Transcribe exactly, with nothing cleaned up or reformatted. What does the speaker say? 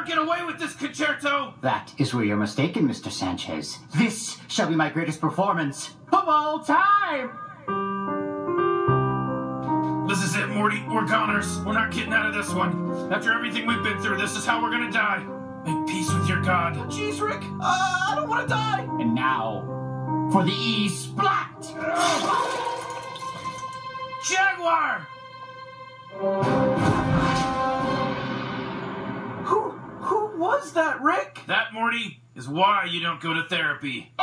get away with this, Concerto! That is where you're mistaken, Mister Sanchez. This shall be my greatest performance of all time! This is it, Morty. We're goners. We're not getting out of this one. After everything we've been through, this is how we're gonna die. Make peace with your god. Jeez, Rick, uh, I don't want to die. And now, for the E-Splat! Jaguar! Who, who was that, Rick? That, Morty, is why you don't go to therapy.